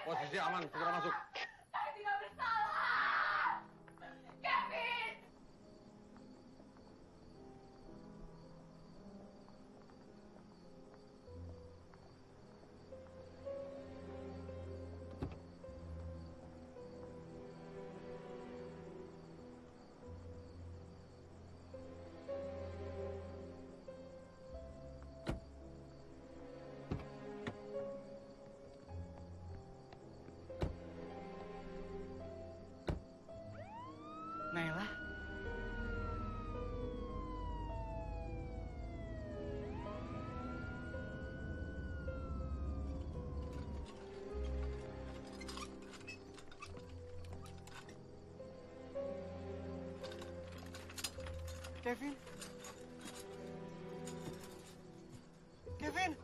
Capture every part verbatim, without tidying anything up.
Posisi aman, segera masuk. Saya tidak bersalah. Kevin! Naila? Kevin? Kevin?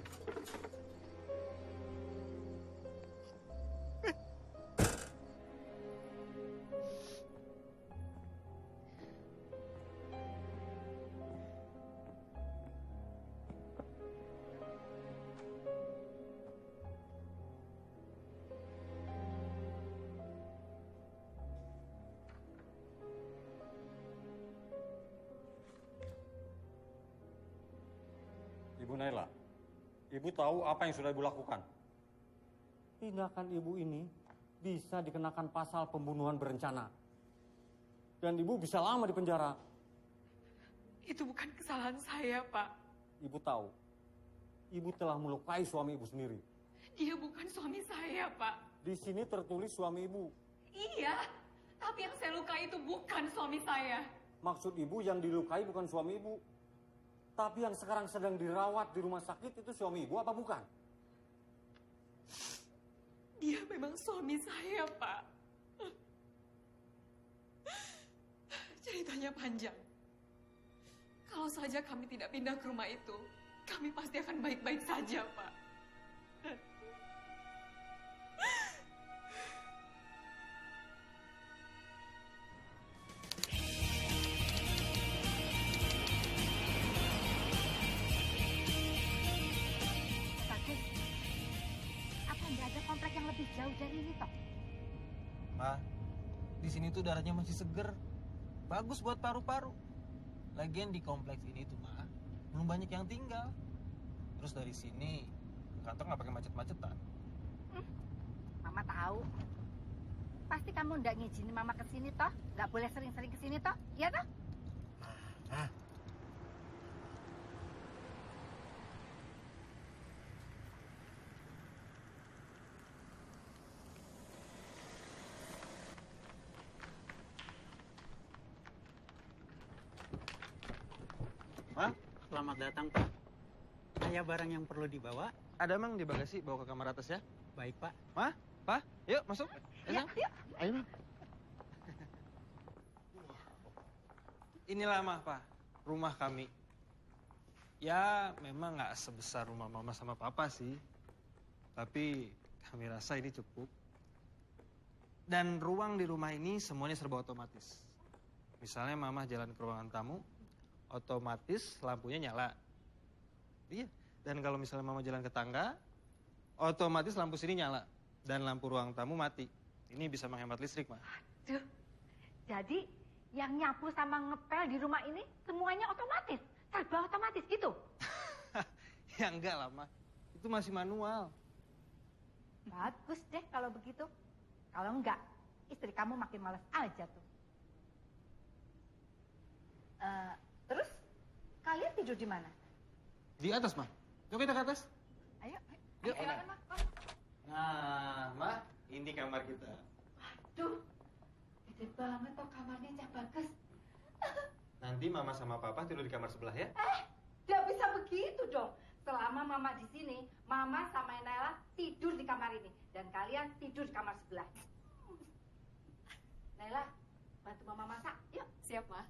Ibu Naila, Ibu tahu apa yang sudah Ibu lakukan? Tindakan Ibu ini bisa dikenakan pasal pembunuhan berencana. Dan Ibu bisa lama di penjara. Itu bukan kesalahan saya, Pak. Ibu tahu, Ibu telah melukai suami Ibu sendiri. Dia bukan suami saya, Pak. Di sini tertulis suami Ibu. Iya, tapi yang saya lukai itu bukan suami saya. Maksud Ibu yang dilukai bukan suami Ibu. Tapi yang sekarang sedang dirawat di rumah sakit itu suami Ibu apa bukan? Dia memang suami saya, Pak. Ceritanya panjang. Kalau saja kami tidak pindah ke rumah itu, kami pasti akan baik-baik saja, Pak. Komplek yang lebih jauh dari ini toh. Ma, di sini tuh udaranya masih seger. Bagus buat paru-paru. Lagian di kompleks ini tuh, Ma, belum banyak yang tinggal. Terus dari sini kantor nggak pakai macet-macetan. Hmm, Mama tahu. Pasti kamu nggak ngizinin Mama ke sini toh? Nggak boleh sering-sering ke sini toh? Iya toh? Ah. Pak, selamat datang, Pak. Ada barang yang perlu dibawa? Ada emang di bagasi, bawa ke kamar atas ya? Baik, Pak. Ma, Pa, yuk masuk. Iya, yuk. Ayo, Ma. Inilah, Ma, Pa, rumah kami. Ya, memang nggak sebesar rumah Mama sama Papa sih. Tapi kami rasa ini cukup. Dan ruang di rumah ini semuanya serba otomatis. Misalnya Mama jalan ke ruangan tamu, otomatis lampunya nyala. Iya. Dan kalau misalnya Mama jalan ke tangga, otomatis lampu sini nyala. Dan lampu ruang tamu mati. Ini bisa menghemat listrik, Ma. Aduh. Jadi yang nyapu sama ngepel di rumah ini semuanya otomatis. Serba otomatis gitu. Ya enggak lah, Ma. Itu masih manual. Bagus deh kalau begitu. Kalau enggak, istri kamu makin malas aja tuh. Uh, terus kalian tidur di mana? Di atas, Ma. Yuk kita ke atas. Ayo, ayo. Yuk. Ayo, ayo, Ma. Nah, Ma, ini kamar kita. Aduh, gede banget toh kamarnya, Cak Bagus. Nanti Mama sama Papa tidur di kamar sebelah ya. Eh, gak bisa begitu dong. Selama Mama di sini, Mama sama Naila tidur di kamar ini. Dan kalian tidur di kamar sebelah. Naila, bantu Mama masak. Yuk. Siap, Ma.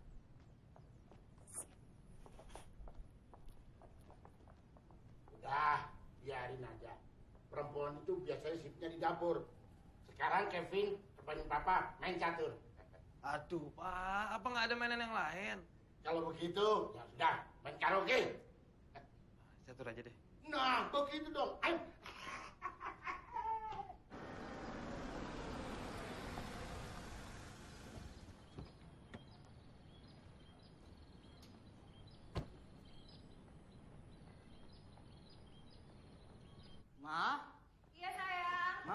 Udah, biarin aja. Perempuan itu biasanya sibuknya di dapur. Sekarang Kevin, tepanin Papa, main catur. Aduh, Pak, apa nggak ada mainan yang lain? Kalau begitu, ya sudah, main karaoke. Catur aja deh. Nah, begitu dong. Ayo.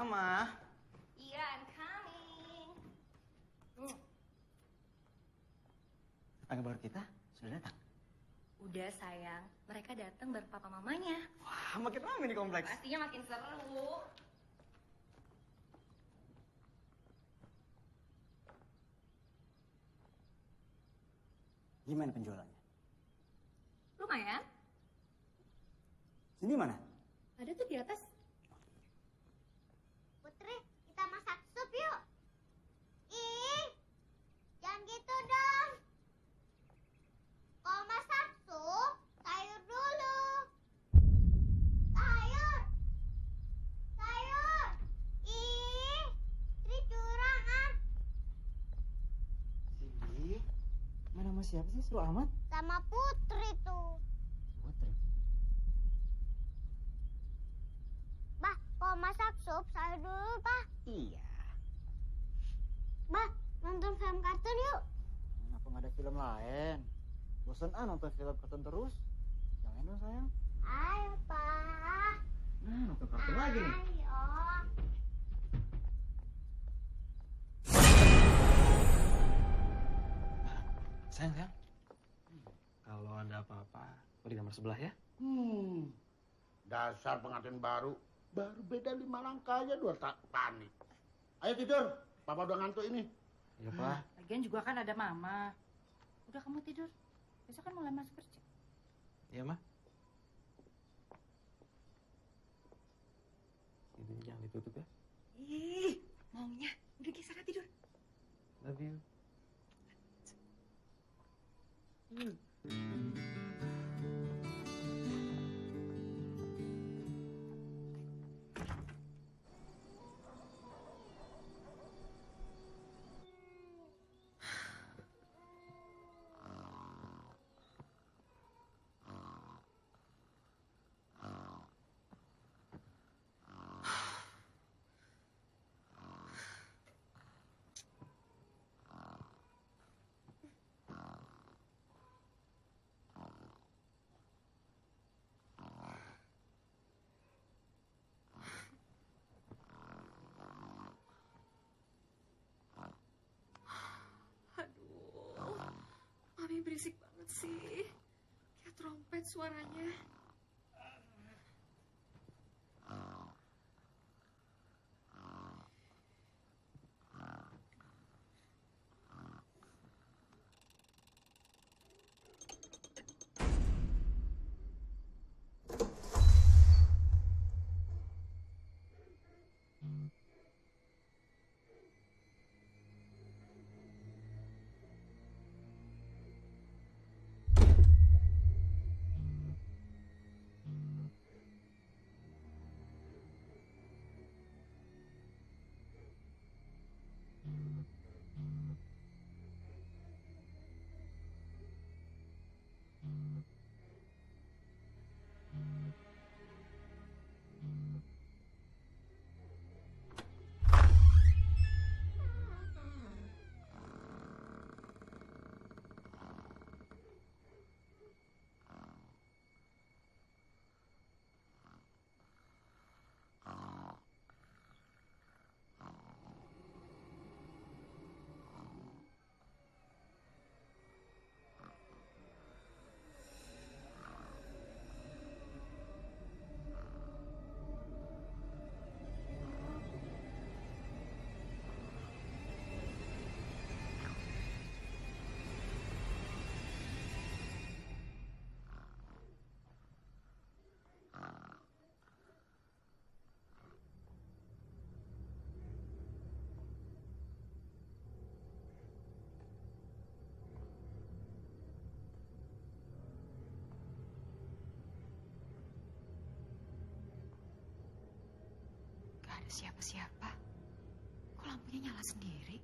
Mama. Iya, I'm coming. Hmm. Tetangga baru kita sudah datang. Udah sayang, mereka datang bareng papa mamanya. Wah, makin ramai nih kompleks. Pastinya makin seru. Gimana penjualannya? Lumayan. Sini mana? Ada tuh di atas. Putri, kita masak sup yuk. Ih, jangan gitu dong. Kalau masak sup, sayur dulu. Sayur. Sayur. Ih, Tri curang ah. Sini. Mana sama siapa sih? Seru amat. Sama Putri tuh. Putri. Bah, kalau masak sup, sayur dulu, Bah. Iya. Bah, nonton film kartun yuk. Kenapa nggak ada film lain? Bosan ah nonton film kartun terus. Jangan dong sayang. Ayo, Pak. Nah, nonton kartun lagi nih. Ayo. Sayang, sayang. Kalau ada apa-apa, aku di kamar sebelah ya. Hmm, dasar pengantin baru. Baru beda lima langkah aja dua tak panik. Ayo tidur, papa udah ngantuk ini. Iya, Pak. Lagian juga kan ada mama. Udah kamu tidur. Besok kan mulai masuk kerja. Iya, Ma. Ini jangan ditutup ya. Ih, maunya. Udah Ki, sana tidur. Love you. Aduh, Mami berisik banget sih. Kayak trompet suaranya. Gak ada siapa-siapa. Kok lampunya nyala sendiri?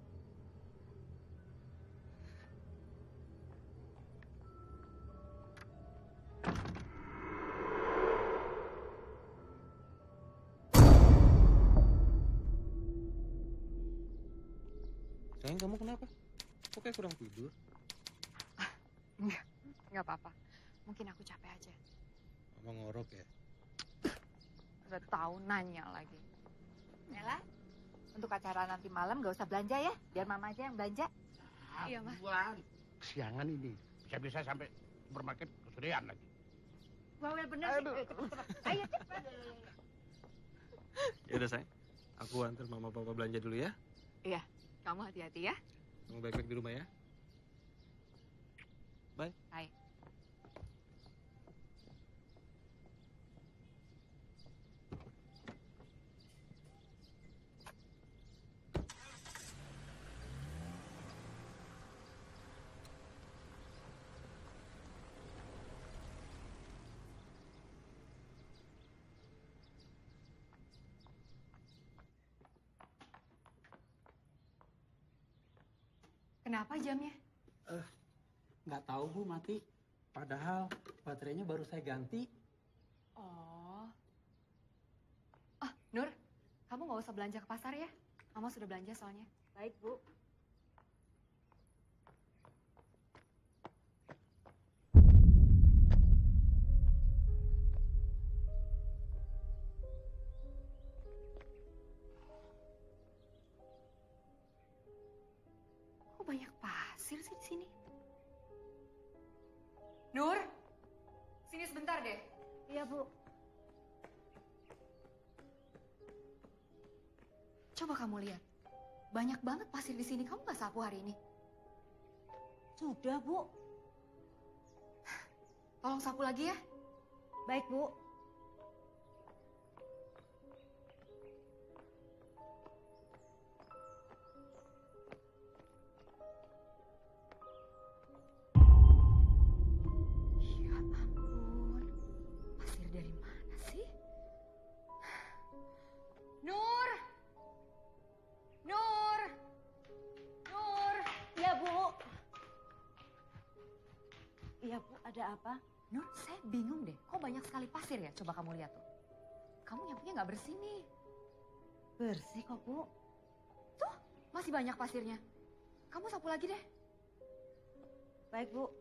Sayang, kamu kenapa? Kok kayak kurang tidur? Enggak, enggak apa-apa. Mungkin aku capek aja. Mama ngorok ya? Udah tahu nanya lagi. Nela, untuk acara nanti malam gak usah belanja ya, biar mama aja yang belanja. Iya, Ma. Buan. Kesiangan ini. Bisa-bisa sampai supermarket kesorean lagi. Bawel bener sih. Ayo, cepet, cepet. Ayo cepet. Ya udah sayang, aku antar mama papa belanja dulu ya. Iya, kamu hati-hati ya. Kamu baik-baik di rumah ya. Bye. Bye. Kenapa jamnya? Nggak tahu Bu, mati. Padahal baterainya baru saya ganti. Oh. Ah, Nur, kamu nggak usah belanja ke pasar ya. Mama sudah belanja soalnya. Baik, Bu. Kok banyak pasir sih di sini? Nur, sini sebentar deh. Iya, Bu. Coba kamu lihat. Banyak banget pasir di sini. Kamu nggak sapu hari ini? Sudah, Bu. Tolong sapu lagi ya. Baik, Bu. Ya ampun. Pasir dari mana sih? Nur! Nur! Nur! Iya, Bu. Iya, Bu. Ada apa? Nur, saya bingung deh. Kok banyak sekali pasir ya? Coba kamu lihat tuh. Kamu nyapunya nggak bersih nih. Bersih kok, Bu. Tuh, masih banyak pasirnya. Kamu sapu lagi deh. Baik, Bu.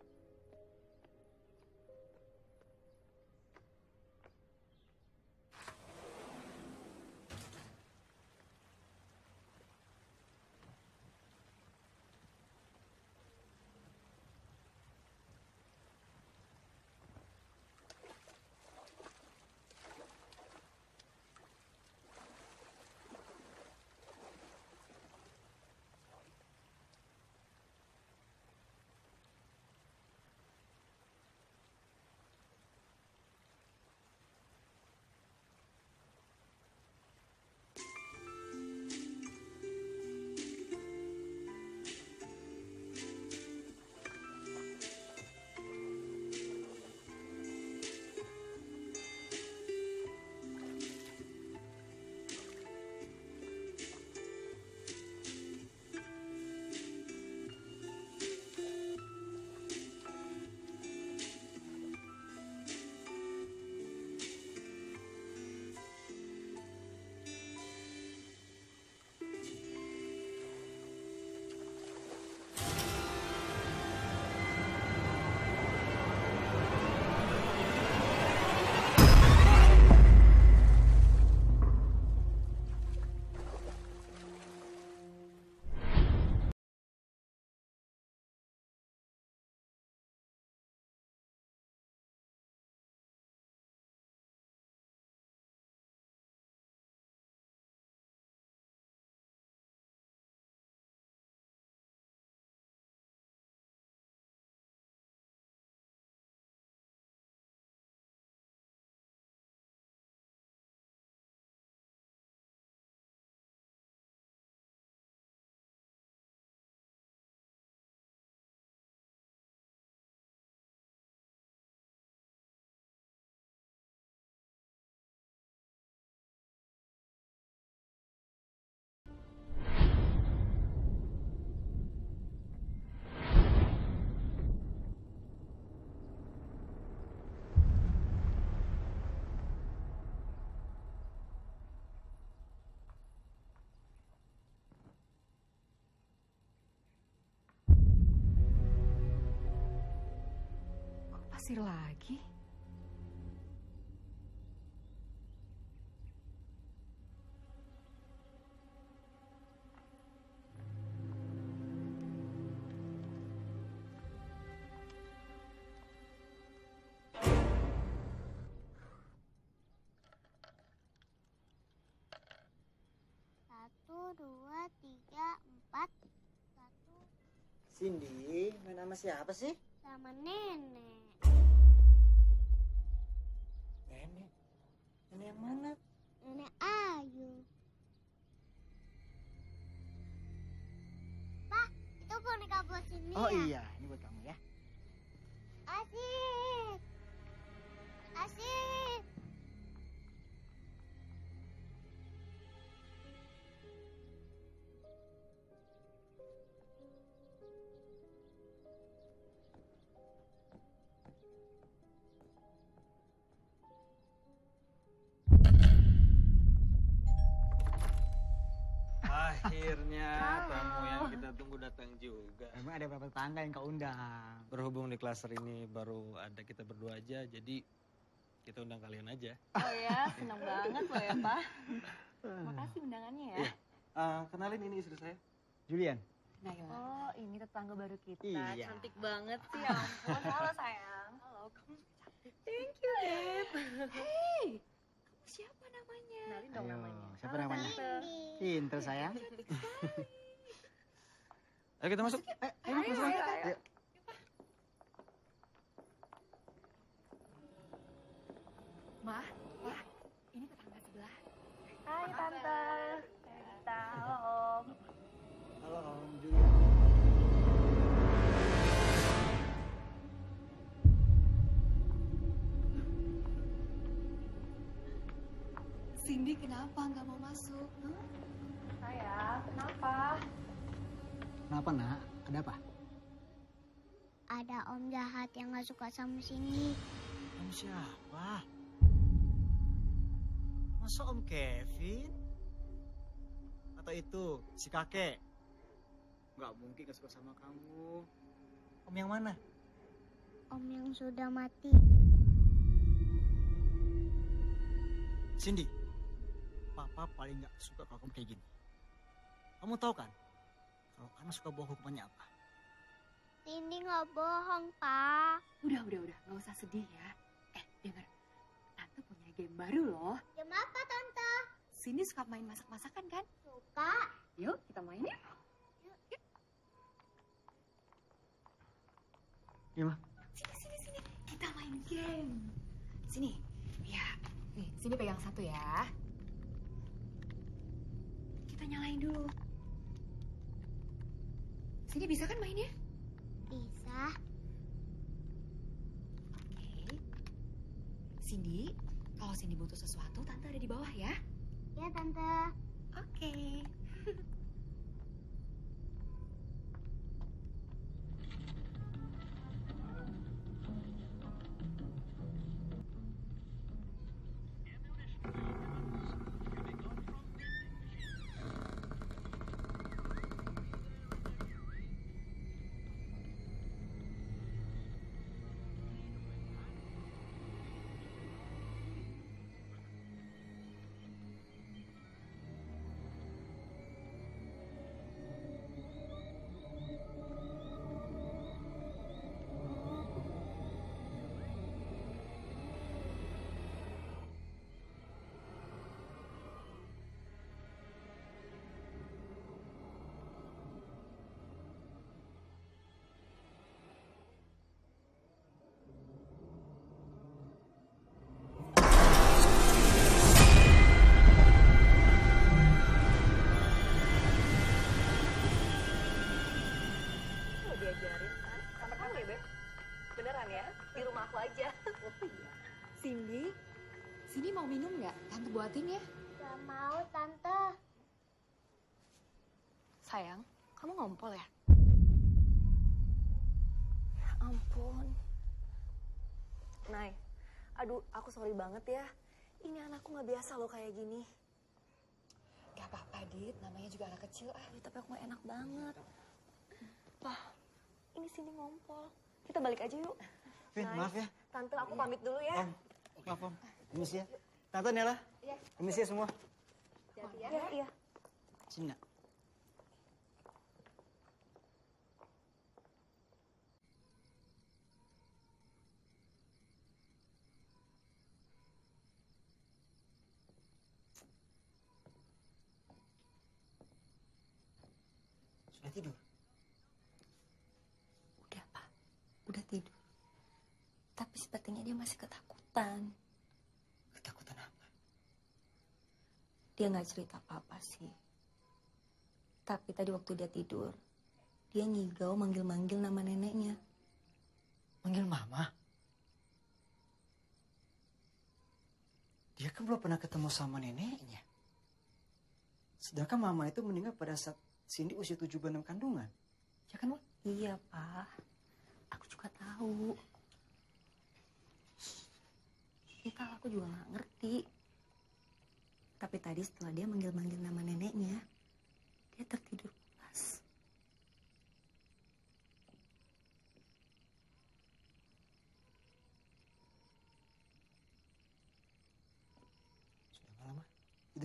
Pasir lagi? dua, tiga, empat, satu. Cindy, main sama siapa sih? Sama nenek. Nenek. Nenek yang mana? Nenek Ayu. Pak, itu boneka buat sini Oh ya? iya, ini buat kamu ya. Asik. Asik. Akhirnya tamu yang kita tunggu datang juga. Emang ada berapa tetangga yang kau undang? Berhubung di klaster ini baru ada kita berdua aja, jadi kita undang kalian aja. Oh ya, senang banget loh ya, Pak. Makasih undangannya ya. Uh, kenalin ini istri saya. Julian. Nah, gimana? Oh, ini tetangga baru kita. Iya. Cantik banget sih, ya ampun. Halo, sayang. Halo, kamu cantik. Thank you, Beb. Hey, kamu siapa namanya? Kenalin dong Ayo, namanya. siapa Halo, namanya? Tante. Pinter sayang. Cantik sekali. Ayo kita masuk. Eh, ayo, Ayo, masuk. ayo, ayo. Ayo. Ma, Ma, ini tetangga sebelah. Hai, Tante. Tante, halo, Om. Halo Om Julian. Cindy kenapa nggak mau masuk? Hah? Sayang, kenapa? Kenapa nak? Ada apa? Ada om jahat yang gak suka sama sini. Om siapa? Masa Om Kevin? Atau itu si kakek? Gak mungkin gak suka sama kamu. Om yang mana? Om yang sudah mati. Cindy, Papa paling gak suka kalau kamu kayak gini. Kamu tahu kan? Kalau anak suka bohong hukumannya apa? Cindy gak bohong, Pak. Udah, udah, udah, nggak usah sedih ya. Eh, dengar, Tante punya game baru loh. Jam apa, Tante? Cindy suka main masak-masakan kan? Suka. Yuk, kita main ya. Gimana? Sini, sini, sini. Kita main game. Sini. Ya, nih, sini pegang satu ya. Kita nyalain dulu. Sini bisa kan mainnya? Bisa. Oke. Cindy, kalau Cindy butuh sesuatu, Tante ada di bawah ya. Ya, Tante. Oke. Lo diajarin kan? Sama kamu ya, Beb? Beneran ya? Di rumah aku aja. Cindy, Cindy mau minum nggak? Tante buatin ya. Gak mau, Tante. Sayang, kamu ngompol ya? Ya ampun. Nay, aduh aku sorry banget ya. Ini anakku gak biasa loh kayak gini. Gak apa-apa, Dit. Namanya juga anak kecil. Ah, Ya, tapi aku gak enak banget. Wah, ini sini ngompol. Kita balik aja yuk. Vin, Nay, maaf ya. Tante, aku pamit dulu ya. Om, maaf Om. Permisi ya. Tante Nela. Iya. Permisi ya semua. Jadi ya. Iya, iya. Sini nak. Sudah tidur? Udah, Pak. Udah tidur. Tapi sepertinya dia masih ketakutan. Ketakutan apa? Dia nggak cerita apa-apa sih. Tapi tadi waktu dia tidur, dia ngigau manggil-manggil nama neneknya. Manggil mama? Dia kan belum pernah ketemu sama neneknya. Sedangkan mama itu meninggal pada saat Cindy usia tujuh bulan kandungan. Ya kan, Wak? Iya, Pak. Aku juga tahu. Entah, aku juga nggak ngerti. Tapi tadi setelah dia manggil-manggil nama neneknya, dia tertidur pulas. Sudah malam, Ma. Tidur.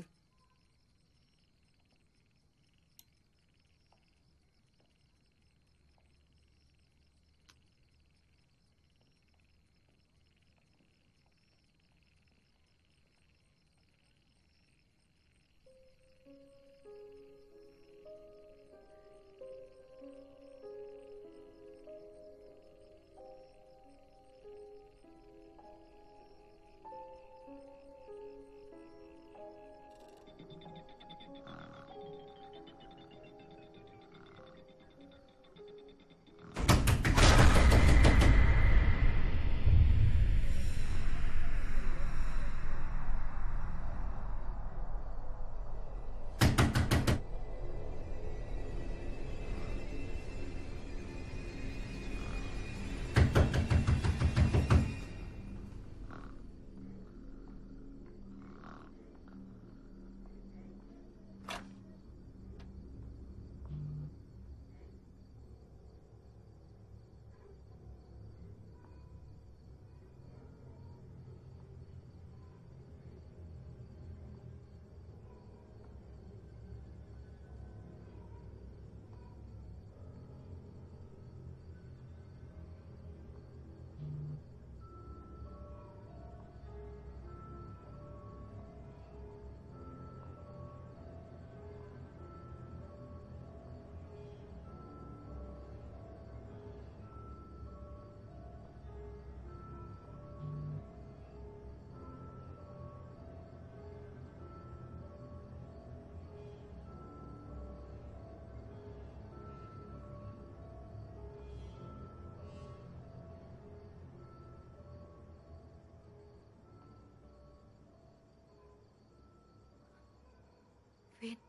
Kevin.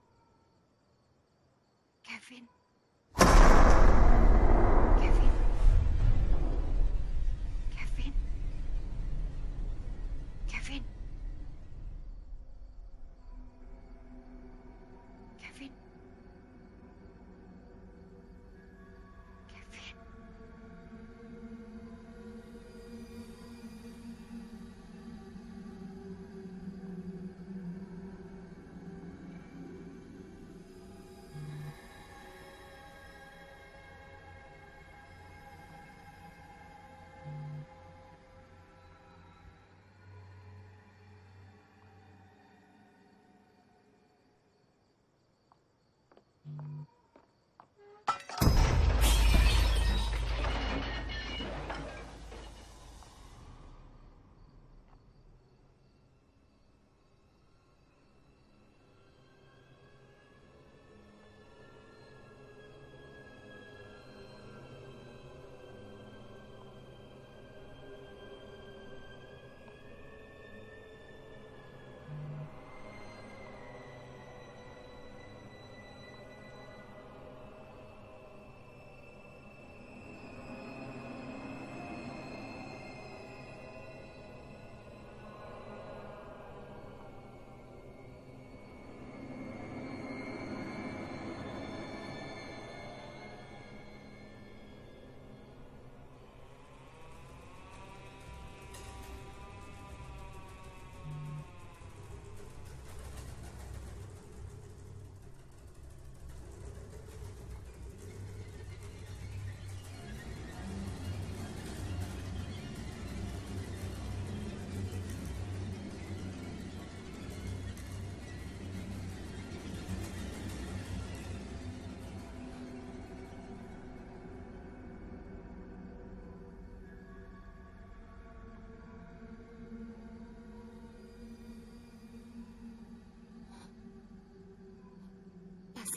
Kevin. Kevin. Kevin. Kevin. Kevin. Kevin.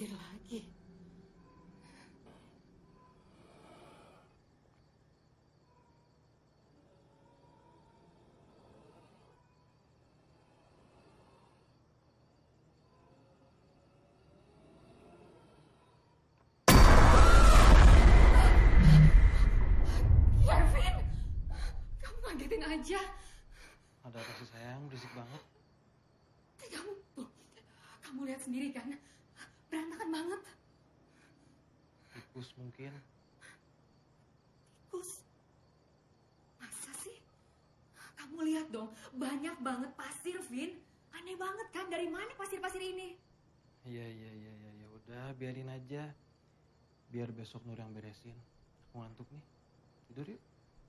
pasir lagi. Kevin, kamu ngagetin aja. Ada apa sih sayang? Berisik banget. Kamu tuh, kamu lihat sendiri kan, berantakan banget. Tikus mungkin. Tikus? Masa sih? Kamu lihat dong, banyak banget pasir, Vin. Aneh banget kan, dari mana pasir-pasir ini? Iya iya iya iya ya udah biarin aja. Biar besok Nur yang beresin. Aku ngantuk nih. Tidur yuk.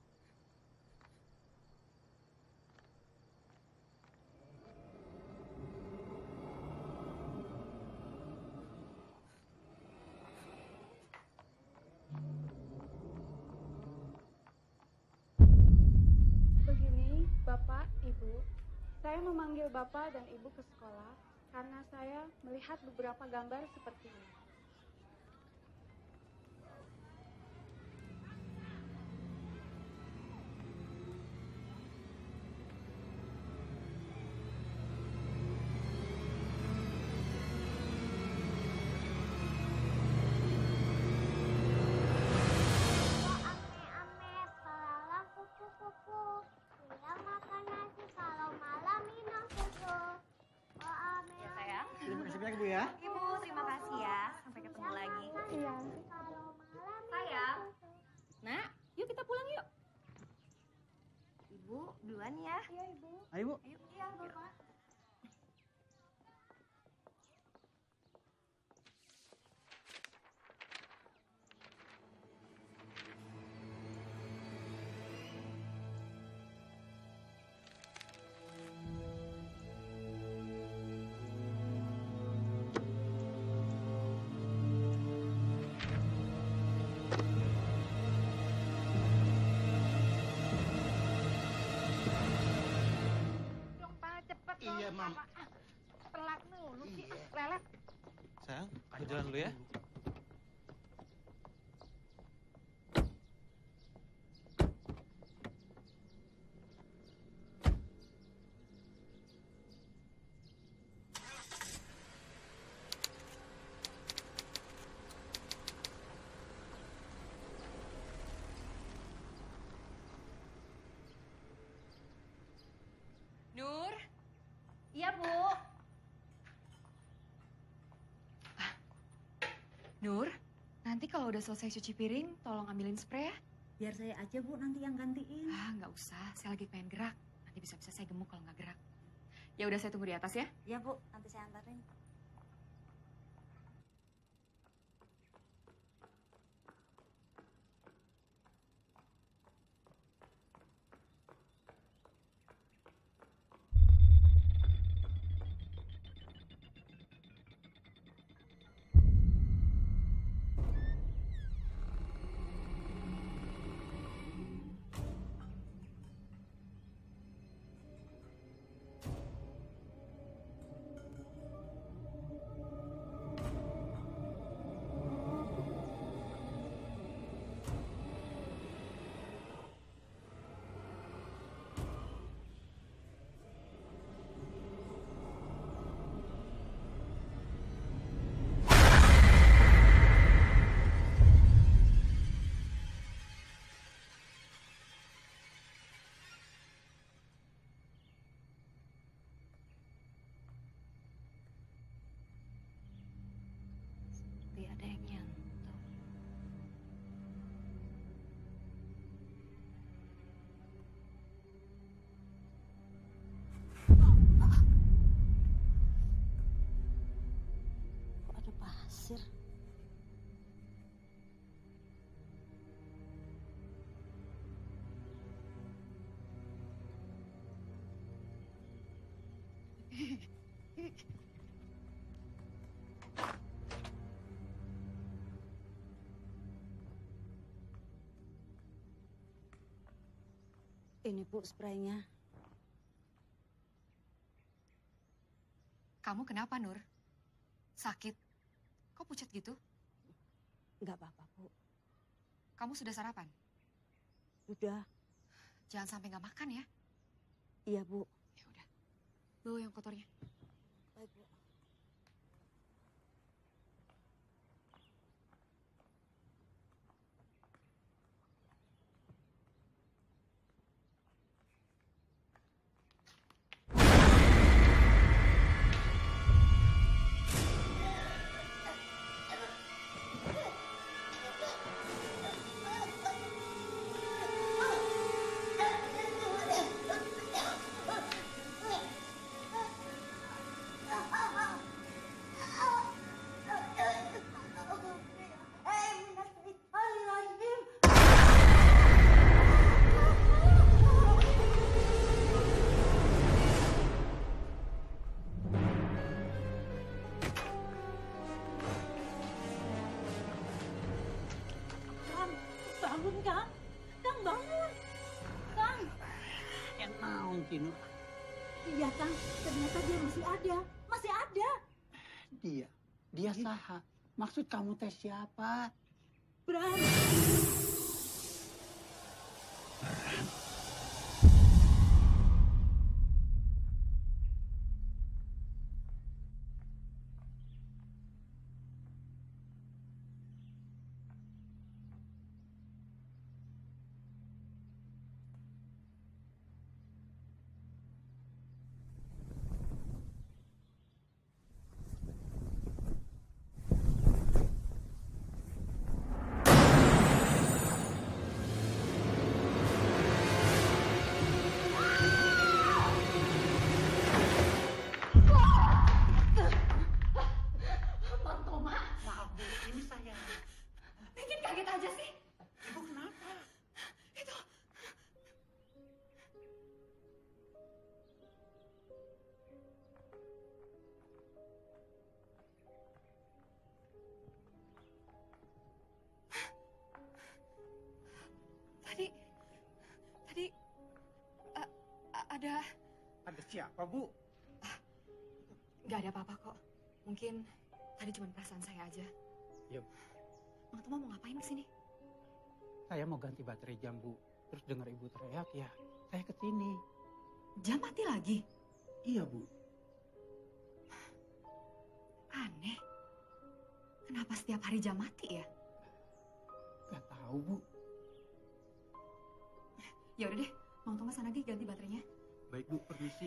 Begini, Bapak, Ibu, saya memanggil Bapak dan Ibu ke sekolah karena saya melihat beberapa gambar seperti ini. Ame-ame, selalang kupu-kupu. Siang makan nasi, kalau malam minum susu. Oh, ame Ya sayang. Terima kasih banyak Bu ya. Ibu, terima kasih ya. Sampai ketemu lagi. Iya. Sayang. Nak, yuk kita pulang yuk. Ibu, duluan ya. Iya, Ibu. Ayo Bu. Ayo. Iya, Bapak. Dong, Pak, cepet dong. Iya, Mam. Apa? Telat mulu sih. Lelet. Sayang, aku jalan dulu ya. Nur, Iya, Bu. Nur, nanti kalau udah selesai cuci piring, tolong ambilin spray ya. Biar saya aja Bu nanti yang gantiin. Ah, nggak usah, saya lagi pengen gerak. Nanti bisa-bisa saya gemuk kalau nggak gerak. Ya udah, saya tunggu di atas ya. Ya Bu, nanti saya antarin. Seperti ada yang nyentuh. Kok ada pasir? Ini Bu spraynya. Kamu kenapa, Nur? Sakit? Kok Kok pucat gitu? Nggak apa-apa, Bu. Kamu sudah sarapan? Udah. Jangan sampai nggak makan ya. Iya, Bu. Ya udah. Bawa yang kotornya. Baik, Bu. Bangun, Kang. Kang, bangun. Kang. Yang naon, Tino? Iya, Kang. Ternyata dia masih ada. Masih ada. Dia. Dia saha. Maksud kamu teh siapa? Bram. Bang Toma. Maaf, Bu. Ini saya. Bikin kaget aja sih. Ibu kenapa? Itu. Tadi, tadi a- a- ada, Ada siapa, Bu? Nggak ada apa-apa kok. Mungkin tadi cuma perasaan saya aja. Ya, Bang Toma mau ngapain kesini? saya mau ganti baterai jam, Bu. Terus dengar ibu teriak, ya saya kesini. Jam mati lagi? Iya, Bu. Aneh. Kenapa setiap hari jam mati ya? Gak tahu, Bu. Ya udah deh, Bang Toma sana lagi ganti baterainya. Baik, Bu. Permisi.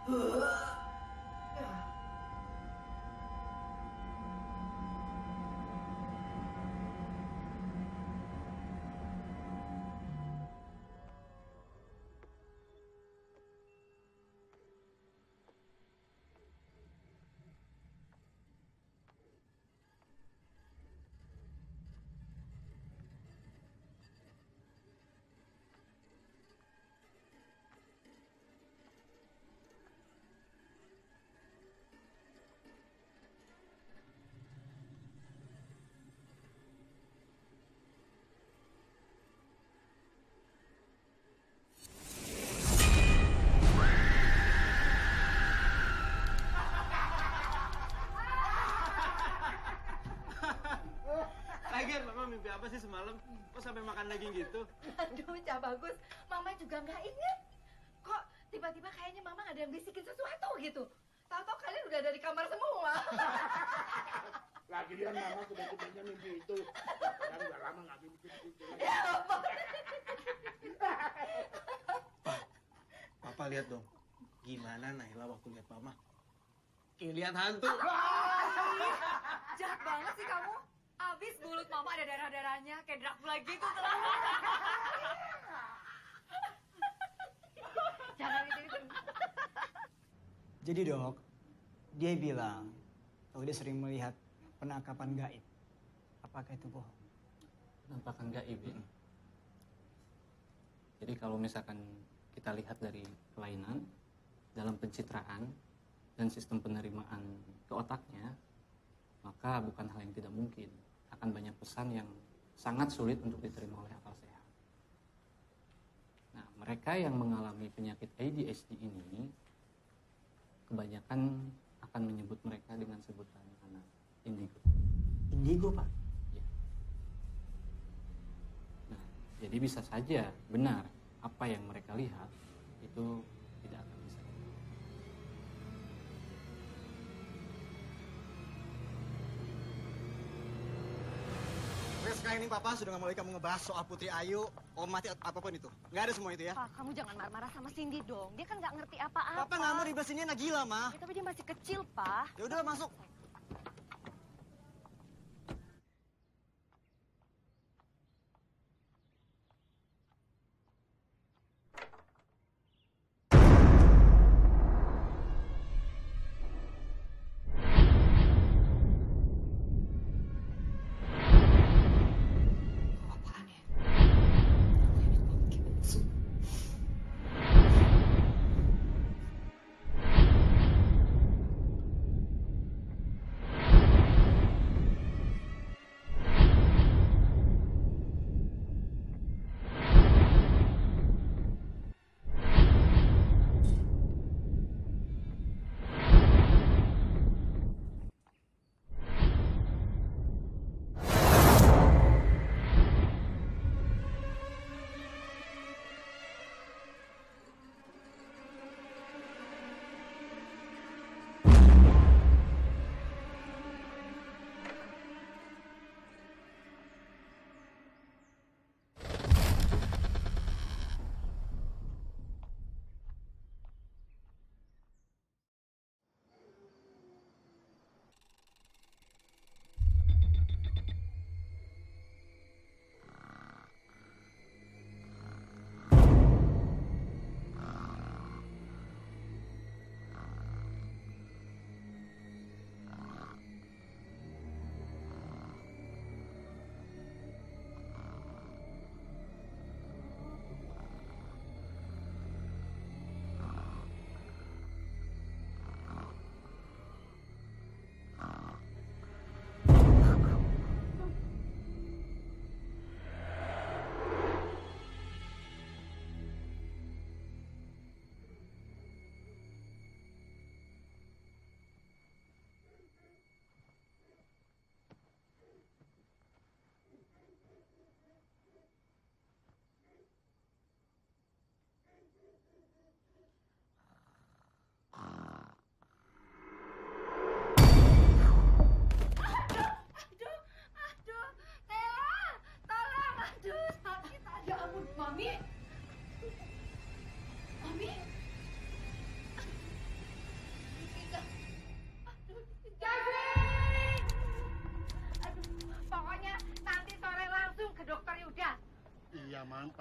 Lagian Mama mimpi apa sih semalam? Kok sampai makan daging gitu? Aduh, Cak Bagus, Mama juga nggak ingat. Kok tiba-tiba kayaknya Mama ada yang bisikin sesuatu gitu. Tahu-tahu kalian udah ada di kamar semua. Lagian Mama sudah sebenarnya mimpi itu. Dan udah lama nggak mimpi itu. Ya ampun. Papa lihat dong, gimana Naila waktu lihat Mama? Kayak lihat hantu. Jahat banget sih kamu. Abis mulut Mama ada darah-darahnya, kayak Dracula gitu. Jangan gitu. Jadi dok, dia bilang kalau dia sering melihat penangkapan gaib. Apakah itu bohong? Penampakan gaib ya. Jadi kalau misalkan kita lihat dari kelainan dalam pencitraan dan sistem penerimaan ke otaknya, maka bukan hal yang tidak mungkin. Akan banyak pesan yang sangat sulit untuk diterima oleh akal sehat. Nah, mereka yang mengalami penyakit A D H D ini kebanyakan akan menyebut mereka dengan sebutan anak indigo. Indigo, Pak? Ya. Nah, jadi bisa saja benar apa yang mereka lihat itu tidak akan bisa. Oke, sekarang ini Papa sudah nggak mau lagi kamu ngebahas soal Putri Ayu, Om Mati, apapun itu. Nggak ada semua itu ya. Pak, kamu jangan marah-marah sama Cindy dong. Dia kan nggak ngerti apa-apa. Papa nggak mau ribet sini Nagila, Ma. Ya, tapi dia masih kecil, Pak. Ya udah masuk.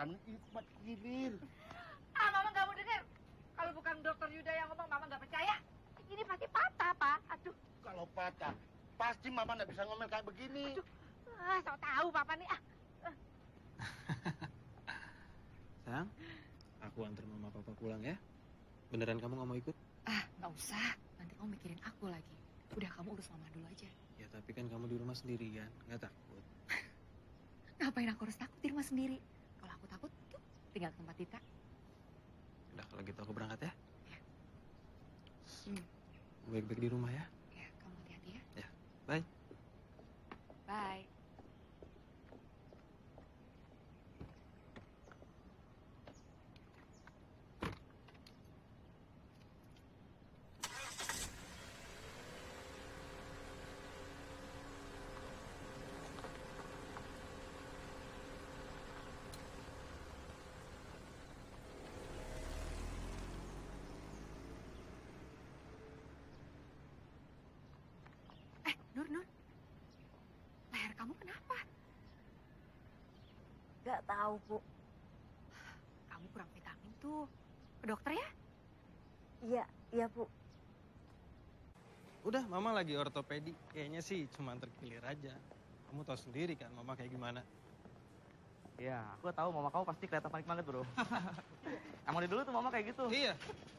Bukan Hikmat Gilir. Ah, mama nggak mau dengar. Kalau bukan dokter Yuda yang ngomong, mama nggak percaya. Ini pasti patah, Pak. Aduh. Kalau patah, pasti mama nggak bisa ngomel kayak begini. Aduh. Ah, sok tahu papa nih. Ah. Sayang, aku antar mama papa pulang ya. Beneran kamu nggak mau ikut? Ah, nggak usah. Nanti kamu mikirin aku lagi. Udah, kamu urus mama dulu aja. Ya tapi kan kamu di rumah sendirian, nggak takut? Ngapain aku harus takut di rumah sendiri? Kalau aku takut, tuh, tinggal ke tempat Tita. Udah kalau gitu aku berangkat ya. Ya. Hmm. Baik-baik di rumah ya. Ya, kamu hati-hati ya. Ya, bye. Bye. Eh, Nur, Nur. Leher kamu kenapa? Gak tahu, Bu. Kamu kurang vitamin tuh. Ke dokter ya? Iya, iya, Bu. Udah, mama lagi ortopedi. Kayaknya sih cuma terkilir aja. Kamu tahu sendiri kan mama kayak gimana. Iya, aku tahu mama kamu pasti kelihatan panik banget, bro. Emang dari dulu tuh mama kayak gitu. Iya.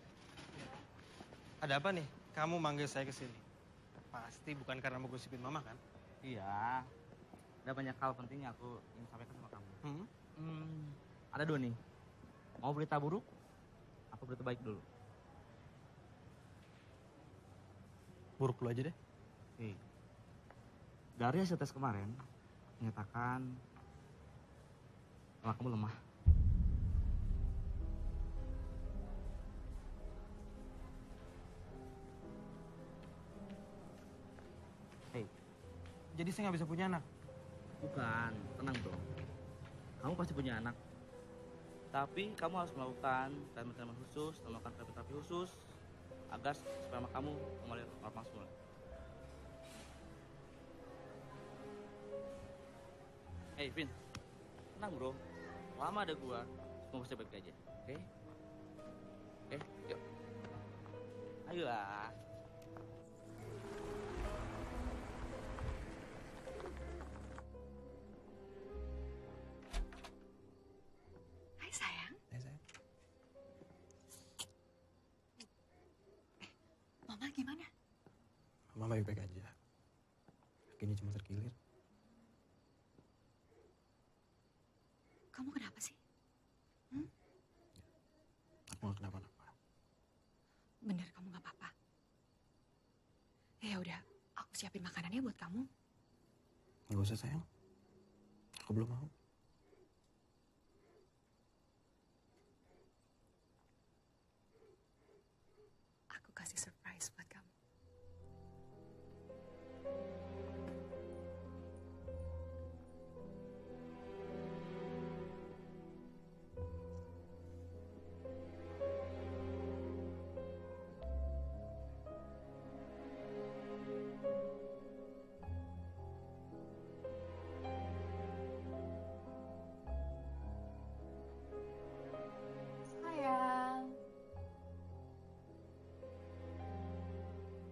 Ada apa nih? Kamu manggil saya ke sini. Pasti bukan karena mau gosipin mama kan? Iya. Ada banyak hal penting yang aku ingin sampaikan sama kamu. Hmm? Hmm, ada dua nih. Mau berita buruk? Apa berita baik dulu? Buruk dulu aja deh. Oke. Dari hasil tes kemarin, menyatakan kalau kamu lemah. Hei. Jadi saya nggak bisa punya anak? Bukan, tenang bro. Kamu pasti punya anak. Tapi kamu harus melakukan treatment khusus, melakukan terapi khusus agar sperma kamu kembali normal semula. Hei Vin, tenang bro. Lama ada gua, semua pasti baik aja. Oke? Oke, yuk. Ayolah. Hai sayang. Hai sayang. Mama gimana? Mama baik-baik aja. Kakinya cuma terkilir. Kamu kenapa sih? Hmm? Aku nggak kenapa-napa. Bener kamu nggak apa-apa. Ya udah, aku siapin makanannya buat kamu. Nggak usah sayang. Aku belum mau. Aku kasih surprise buat kamu. Sayang.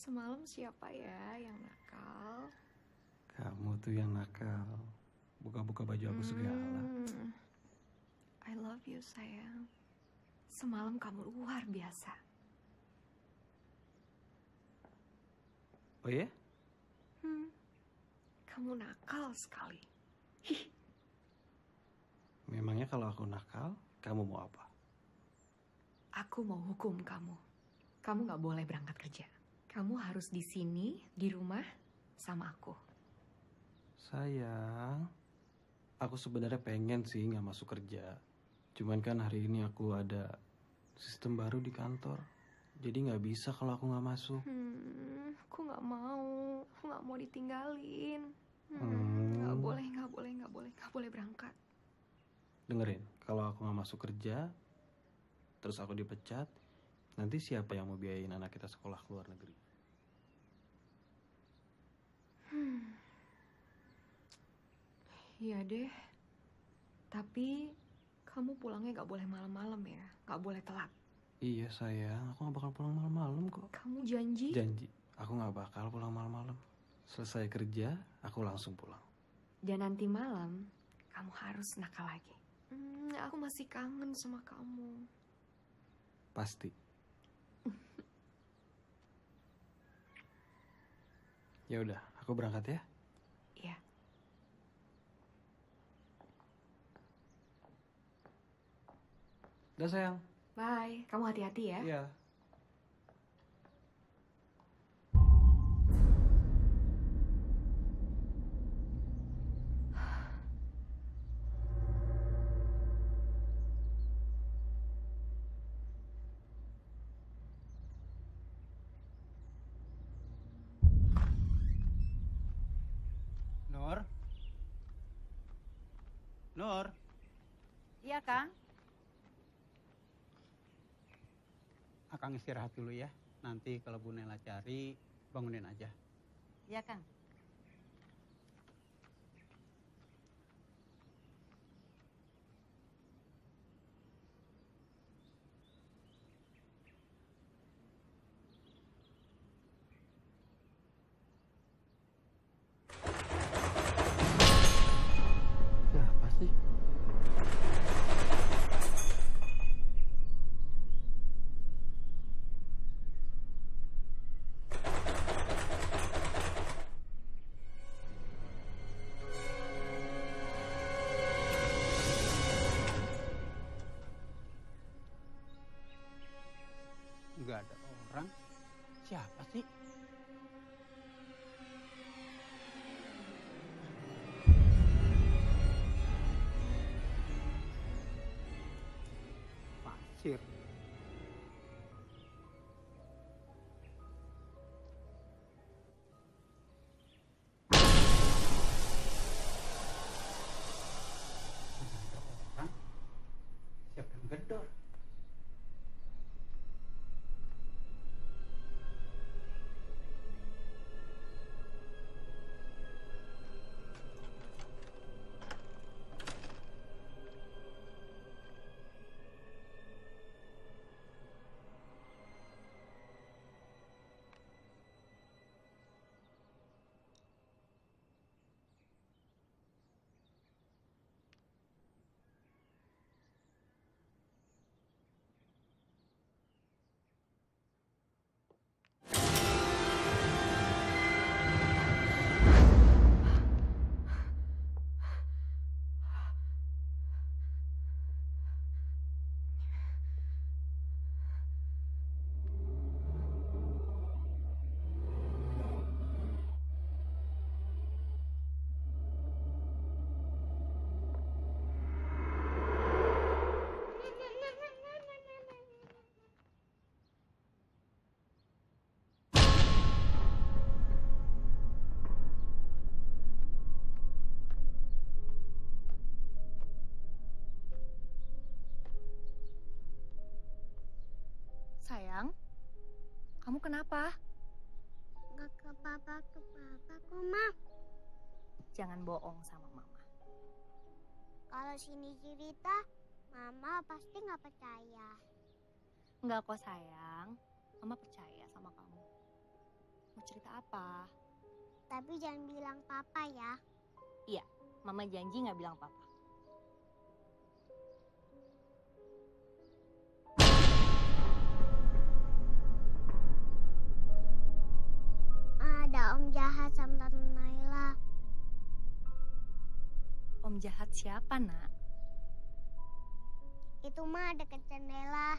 Semalam siapa ya yang nakal? Kamu tuh yang nakal. Buka-buka baju aku segala. Hmm, I love you sayang. Semalam kamu luar biasa. Oh ya? Hmm, kamu nakal sekali. Memangnya kalau aku nakal, kamu mau apa? Aku mau hukum kamu. Kamu nggak boleh berangkat kerja. Kamu harus di sini, di rumah, sama aku. Sayang, aku sebenarnya pengen sih nggak masuk kerja. Cuman kan hari ini aku ada sistem baru di kantor. Jadi nggak bisa kalau aku nggak masuk. Hmm, aku nggak mau. Aku nggak mau ditinggalin. Hmm, Hmm. nggak boleh, nggak boleh, nggak boleh, nggak boleh berangkat. Dengerin, kalau aku nggak masuk kerja, terus aku dipecat, nanti siapa yang mau biayain anak kita sekolah ke luar negeri? Hmm. Iya deh. Tapi kamu pulangnya nggak boleh malam-malam ya, nggak boleh telat. Iya sayang, aku nggak bakal pulang malam-malam kok. Kamu janji? Janji, aku nggak bakal pulang malam-malam. Selesai kerja, aku langsung pulang. Dan nanti malam kamu harus nakal lagi. Hmm, aku masih kangen sama kamu. Pasti. Ya udah, aku berangkat ya. Iya. Udah sayang. Bye. Kamu hati-hati ya. Iya. Nur? Nur? Iya, Kang. Akang istirahat dulu ya. Nanti kalau Bu Nela cari, bangunin aja. Iya, Kang. Siapa sih? Nggak ada orang. Siapa sih? Pasir. Orang? Siapa yang gedor? Sayang, kamu kenapa? Nggak ke papa ke papa kok, Mam. Jangan bohong sama mama. Kalau sini cerita, mama pasti nggak percaya. Enggak kok sayang, mama percaya sama kamu. Mau cerita apa? Tapi jangan bilang papa ya. Iya, Mama janji nggak bilang papa. Ada om jahat sama Tante Naila. Om jahat siapa, Nak? Itu mah deket jendela.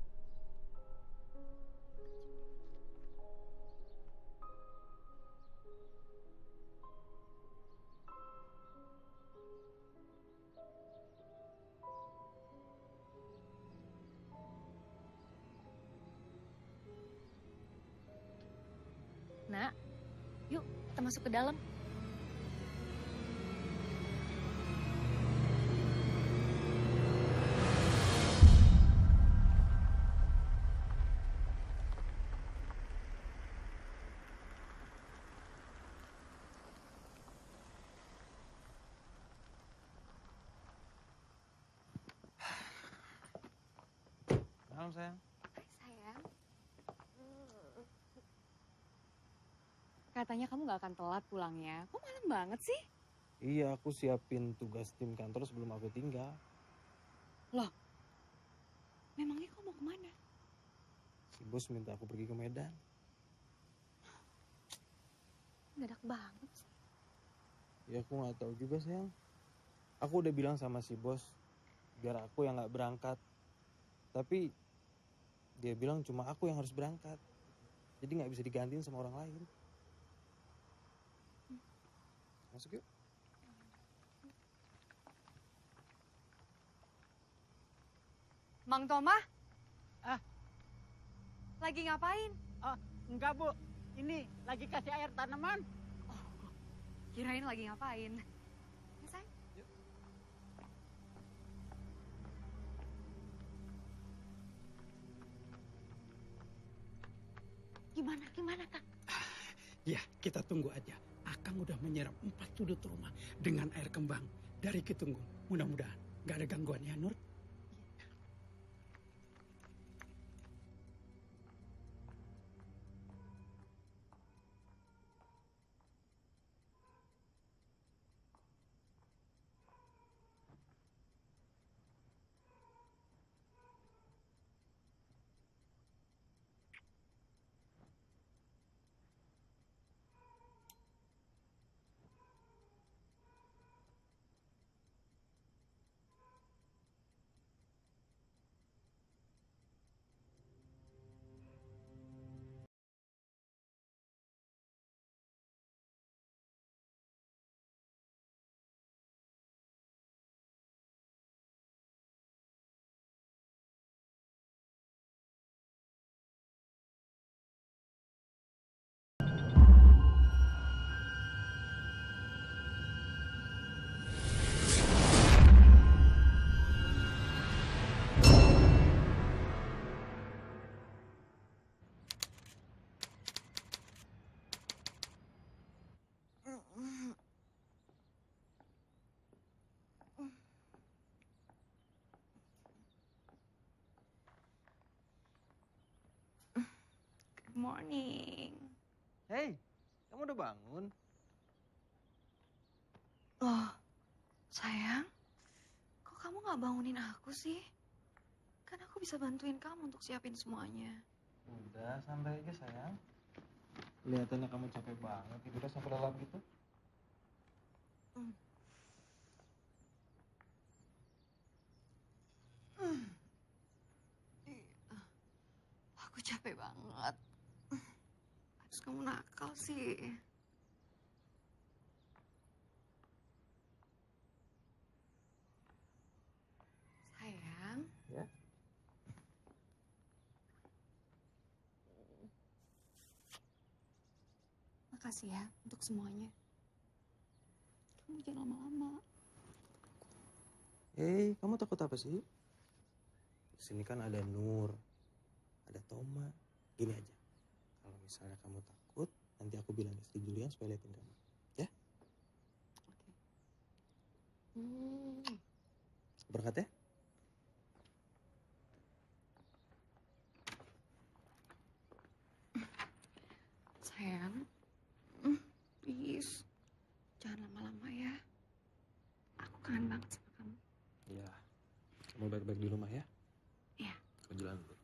Nak, yuk kita masuk ke dalam. Malam sayang. Sayang. Katanya kamu gak akan telat pulangnya. Kok malam banget sih? Iya, aku siapin tugas tim kantor sebelum aku tinggal. Loh, memangnya kamu mau kemana? Si bos minta aku pergi ke Medan. Mendadak banget sih. Ya aku nggak tahu juga sayang. Aku udah bilang sama si bos biar aku yang nggak berangkat. Tapi dia bilang cuma aku yang harus berangkat. Jadi nggak bisa digantiin sama orang lain. Masuk yuk. Mang Toma? Ah. Lagi ngapain? Oh, enggak Bu. Ini lagi kasih air tanaman. Oh, kirain lagi ngapain. Ya, sayang. Gimana, gimana Kang? Ya, kita tunggu aja. Akang udah menyiram empat sudut rumah dengan air kembang dari Kitunggung. Mudah-mudahan nggak ada gangguan ya, Nur. Good morning. Hey, kamu udah bangun? Loh, sayang, kok kamu gak bangunin aku sih? Kan aku bisa bantuin kamu untuk siapin semuanya. Udah, santai aja sayang. Kelihatannya kamu capek banget, tidurnya sampai lelap gitu. Hmm. Hmm. Iya. Aku capek banget. Terus kamu nakal sih. Sayang. Ya. Makasih ya untuk semuanya. Kamu jangan lama-lama. Hei, kamu takut apa sih? Di sini kan ada Nur, ada Toma. Gini aja, kalau misalnya kamu takut, nanti aku bilang istri Julian supaya liatin kamu. Ya? Oke. Hmm. Berangkat ya? Sayang, mm, please, jangan lama-lama ya. Aku kangen banget sama kamu. Iya. Kamu baik-baik di rumah ya? Iya. Aku jalan dulu.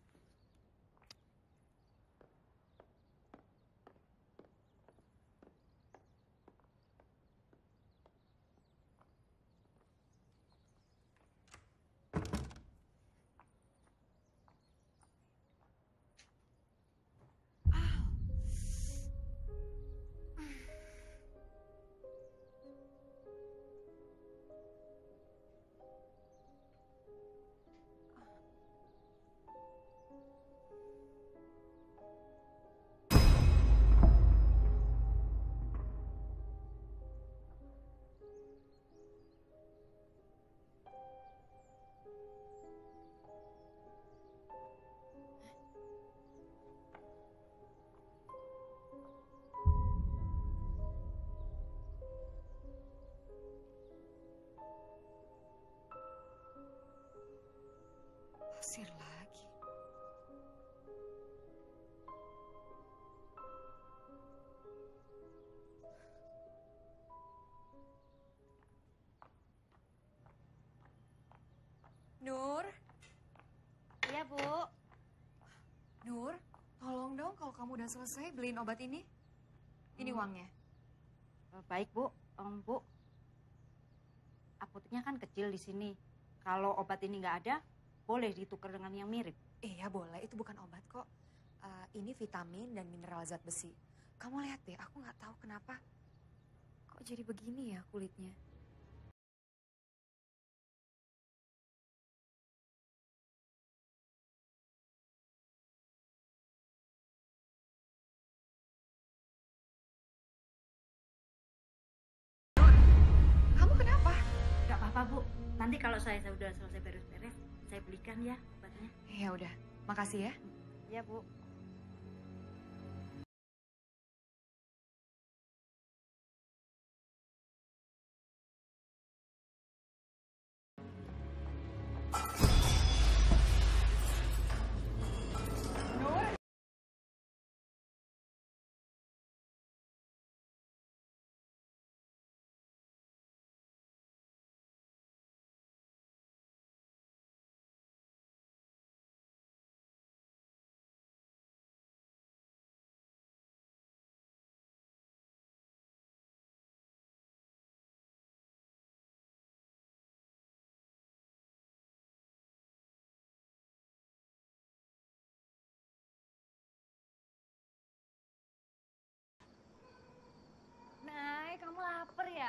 Pasir lagi. Nur, Iya, Bu. Nur, tolong dong kalau kamu udah selesai beliin obat ini. Ini Hmm. uangnya. Eh, Baik, Bu. Om, Bu. Apoteknya kan kecil di sini. Kalau obat ini nggak ada, boleh ditukar dengan yang mirip. Iya boleh, itu bukan obat kok. Eh, ini vitamin dan mineral zat besi. Kamu lihat deh, aku nggak tahu kenapa. Kok jadi begini ya kulitnya? Kamu kenapa? Nggak apa-apa, Bu. Nanti kalau saya sudah selesai beres-beres, saya belikan ya obatnya. Ya udah, makasih ya. Iya, Bu. Nay, kamu lapar ya?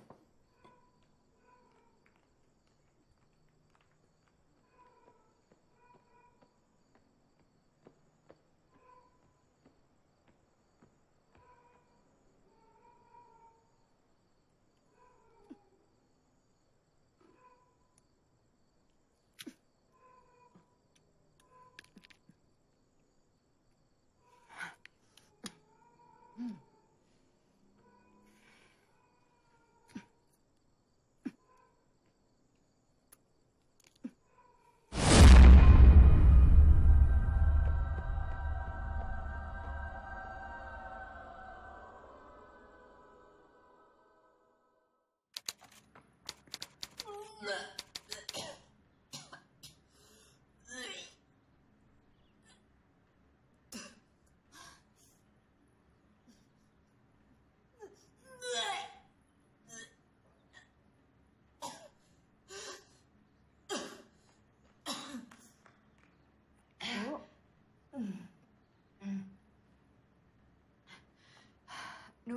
Nur,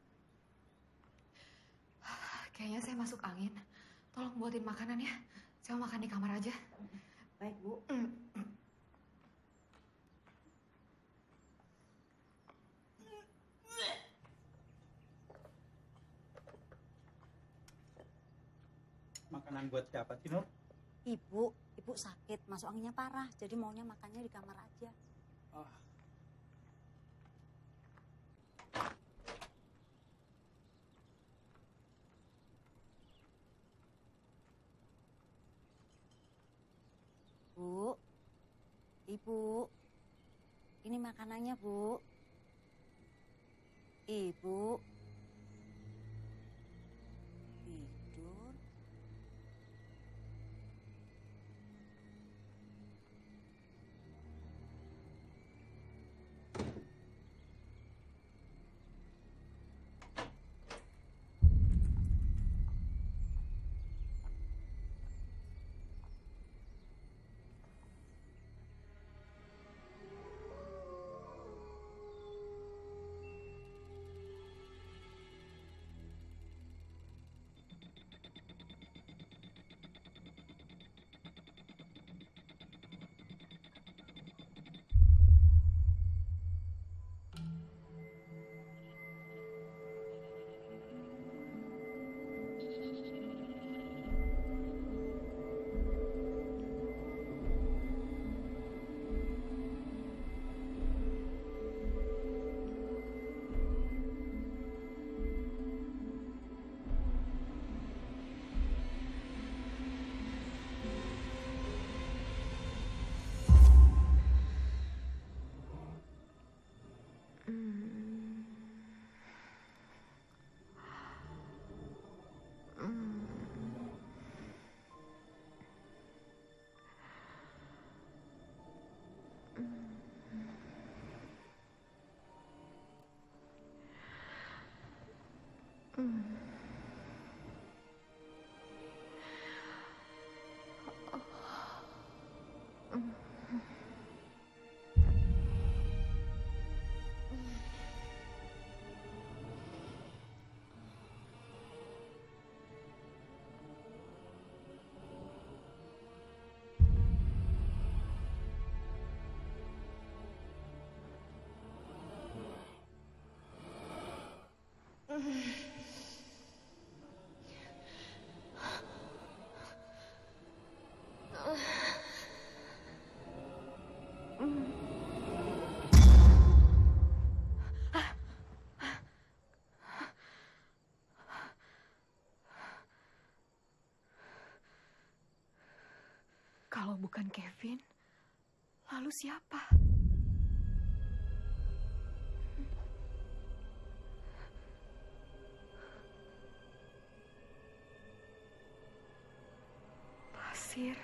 kayaknya saya masuk angin. Tolong buatin makanan ya. Saya mau makan di kamar aja. Baik, Bu. Makanan buat siapa sih, Nur? Ibu, ibu sakit, masuk anginnya parah, jadi maunya makannya di kamar aja. Ah. Bu, Ibu, ini makanannya, Bu. Ibu. Tidur. Kalau bukan Kevin, lalu siapa? Pasir.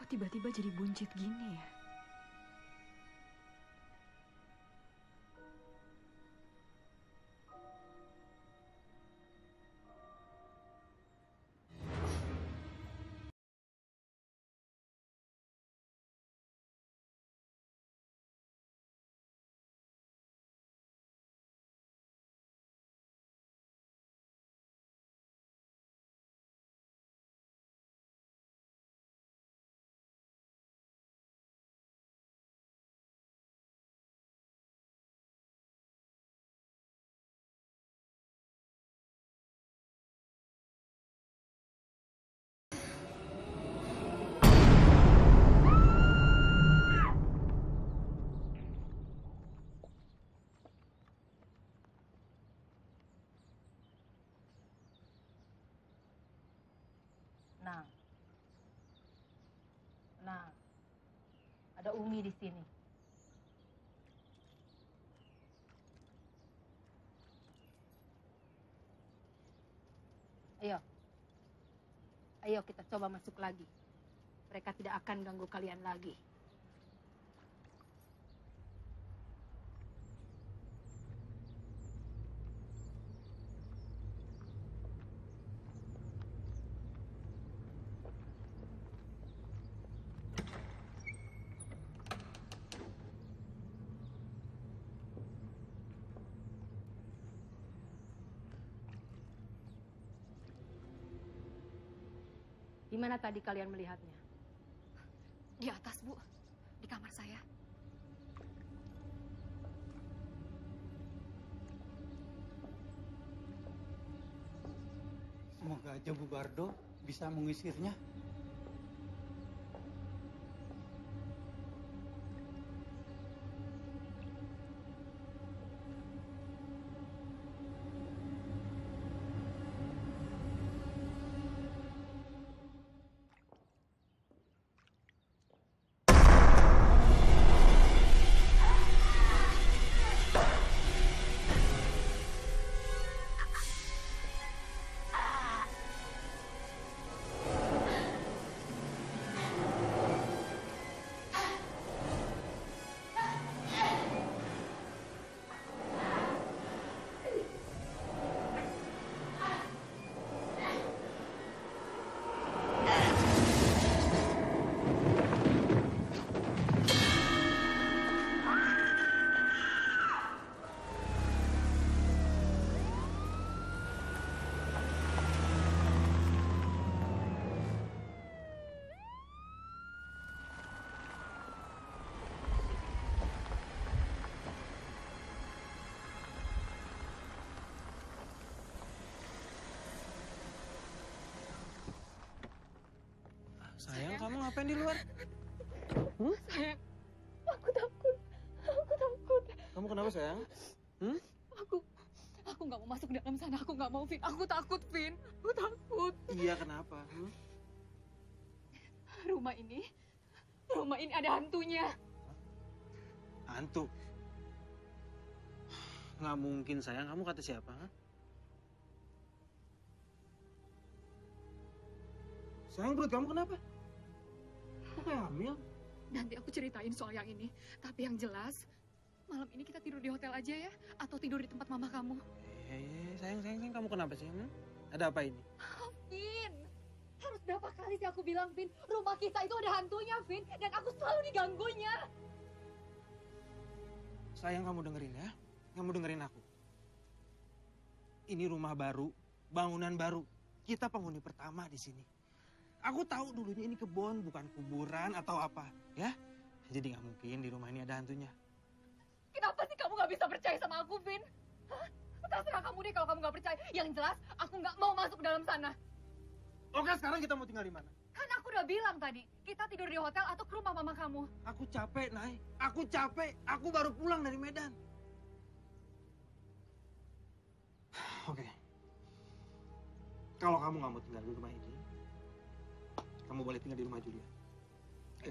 tiba-tiba jadi buncit gini ya? Nah, nah, ada Umi di sini. Ayo, ayo kita coba masuk lagi. Mereka tidak akan ganggu kalian lagi. Di mana tadi kalian melihatnya? Di atas, Bu. Di kamar saya. Semoga aja Bu Bardo bisa mengusirnya. Sayang, kamu ngapain di luar? Hmm? Sayang, aku takut. Aku takut. Kamu kenapa, sayang? Hmm? Aku, aku nggak mau masuk dalam sana. Aku nggak mau, Vin. Aku takut, Vin. Aku takut. Iya, kenapa? Hmm? Rumah ini, rumah ini ada hantunya. Hantu? Nggak mungkin, sayang. Kamu kata siapa? Ha? Sayang, perut kamu kenapa? Kok kayak hamil? Nanti aku ceritain soal yang ini. Tapi yang jelas, malam ini kita tidur di hotel aja ya? Atau tidur di tempat mama kamu? Eh, sayang, sayang, sayang. Kamu kenapa sih? Hmm? Ada apa ini? Vin, harus berapa kali sih aku bilang, Vin? Rumah kita itu ada hantunya, Vin. Dan aku selalu diganggunya. Sayang, kamu dengerin ya. Kamu dengerin aku. Ini rumah baru, bangunan baru. Kita penghuni pertama di sini. Aku tahu dulunya ini kebun, bukan kuburan atau apa, ya. Jadi nggak mungkin di rumah ini ada hantunya. Kenapa sih kamu nggak bisa percaya sama aku, Vin? Hah? Terserah kamu deh kalau kamu nggak percaya. Yang jelas, aku nggak mau masuk ke dalam sana. Oke, sekarang kita mau tinggal di mana? Kan aku udah bilang tadi, kita tidur di hotel atau ke rumah mama kamu. Aku capek, Nay. Aku capek. Aku baru pulang dari Medan. Oke. Kalau kamu nggak mau tinggal di rumah ini, kamu boleh tinggal di rumah Julia. Ayo.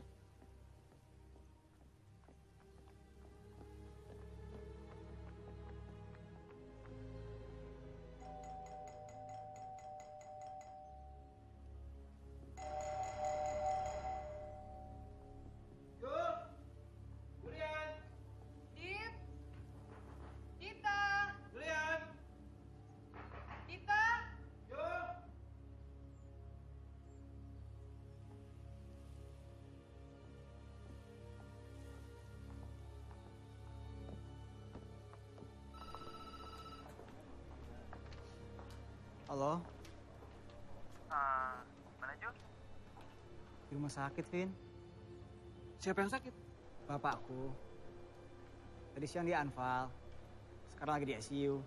Halo? Uh, mana Jo? Di rumah sakit, Vin. Siapa yang sakit? Bapakku. Tadi siang dia anfal. Sekarang lagi di I C U.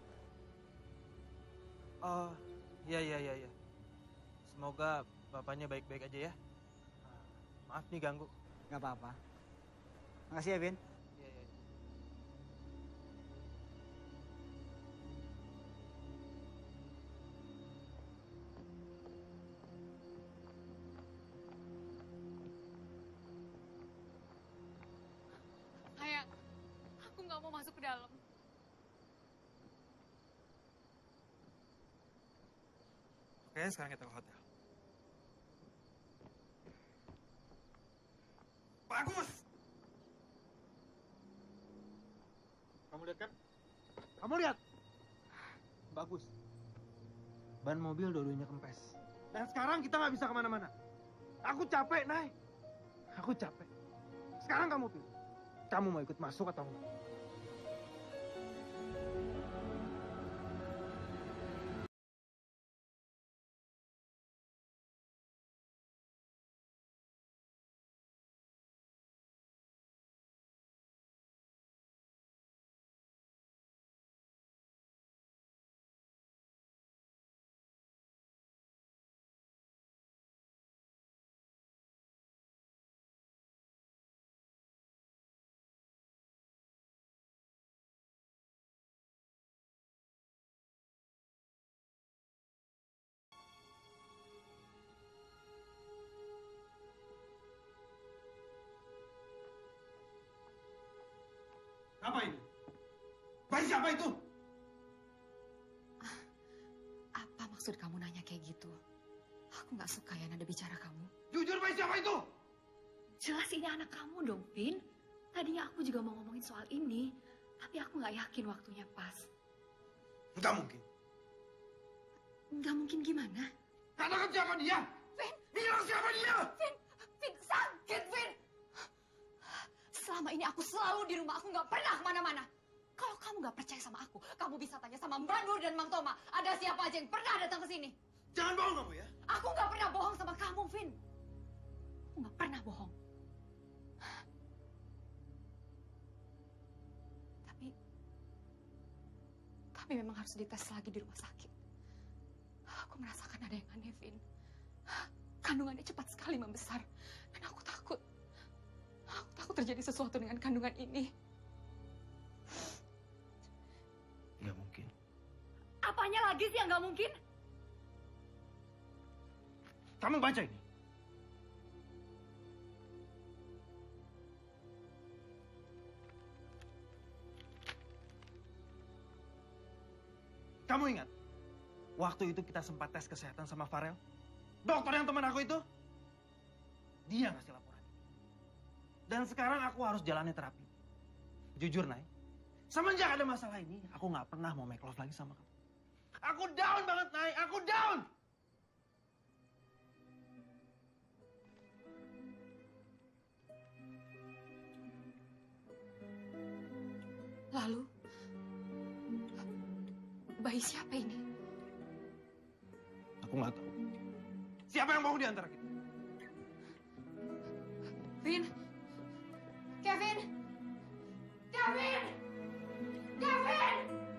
Oh, iya, iya, iya. iya. Semoga bapaknya baik-baik aja ya. Maaf nih ganggu. Gak apa-apa. Makasih ya, Vin. Iya, iya. Sayang, aku nggak mau masuk ke dalam. Oke, sekarang kita ke hotel. Bagus! Kamu lihat kan? Kamu lihat? Bagus. Ban mobil dua-duanya kempes. Dan sekarang kita nggak bisa kemana-mana. Aku capek, Nay. Aku capek. Sekarang kamu pilih. Kamu mau ikut masuk atau enggak? Apa ini? Bayi siapa itu? Apa maksud kamu nanya kayak gitu? Aku nggak suka ya nada bicara kamu. Jujur, bayi siapa itu? Jelas ini anak kamu dong, Vin. Tadinya aku juga mau ngomongin soal ini, tapi aku nggak yakin waktunya pas. Nggak mungkin. Nggak mungkin gimana? Katakan siapa dia? Vin! Bilang siapa dia? Vin! Vin, sakit, Vin! Selama ini aku selalu di rumah, aku nggak pernah kemana-mana. Kalau kamu nggak percaya sama aku, kamu bisa tanya sama Mbak Nur dan Mang Toma. Ada siapa aja yang pernah datang ke sini? Jangan bohong kamu ya. Aku nggak pernah bohong sama kamu, Vin. Aku nggak pernah bohong. Tapi, tapi memang harus dites lagi di rumah sakit. Aku merasakan ada yang aneh, Vin. Kandungannya cepat sekali membesar, dan aku takut. Aku takut terjadi sesuatu dengan kandungan ini. Nggak mungkin. Apanya lagi sih yang nggak mungkin? Kamu baca ini. Kamu ingat? Waktu itu kita sempat tes kesehatan sama Farel. Dokter yang teman aku itu. Dia ngasih laporan. Dan sekarang aku harus jalani terapi. Jujur, Nay. Semenjak ada masalah ini, aku nggak pernah mau make love lagi sama kamu. Aku down banget, Nay. Aku down! Lalu, bayi siapa ini? Aku nggak tahu. Siapa yang bohong di antara kita? Vin! Kevin! Kevin! Kevin!